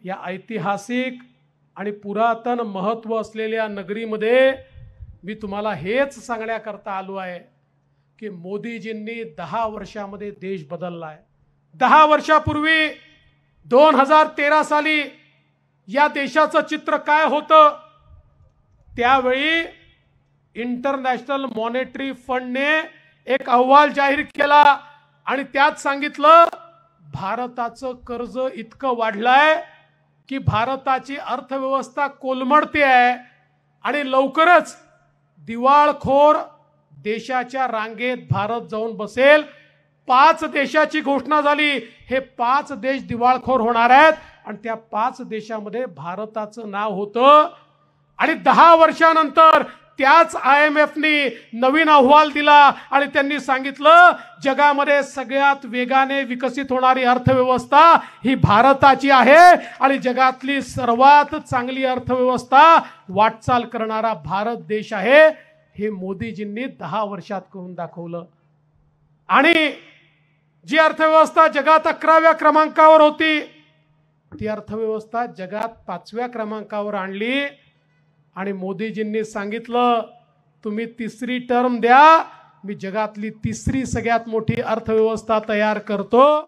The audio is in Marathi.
या ऐतिहासिक आणि पुरातन महत्त्व असलेल्या नगरीमध्ये मी तुम्हाला हेच सांगण्याकरता आलो आहे की मोदीजींनी 10 वर्षामध्ये देश बदलला आहे। 10 वर्षापूर्वी 2013 साली या देशाचं चित्र काय होतं, त्यावेळी इंटरनॅशनल मॉनेटरी फंडने एक अहवाल जाहीर केला आणि त्यात सांगितलं भारताचं कर्ज इतकं वाढलंय की भारताची अर्थव्यवस्था कोलमडते आहे आणि लवकरच दिवाळखोर देशाच्या रांगेत भारत जाऊन बसेल। 5 देशाची घोषणा झाली, हे 5 देश दिवाळखोर होणार आहेत आणि त्या 5 देशामध्ये भारताचं नाव होतं। आणि 10 वर्षानंतर त्याच IMFने नवीन अहवाल दिला आणि त्यांनी सांगितलं जगामध्ये सगळ्यात वेगाने विकसित होणारी अर्थव्यवस्था ही भारताची आहे आणि जगातली सर्वात चांगली अर्थव्यवस्था वाटचाल करणारा भारत देश आहे। हे मोदीजींनी 10 वर्षात करून दाखवलं। आणि जी अर्थव्यवस्था जगात 11व्या क्रमांकावर होती ती अर्थव्यवस्था जगात 5व्या क्रमांकावर आणली आणि मोदीजींनी सांगितलं तुम्ही तिसरी टर्म द्या, मी जगातली तिसरी सगळ्यात मोठी अर्थव्यवस्था तयार करतो।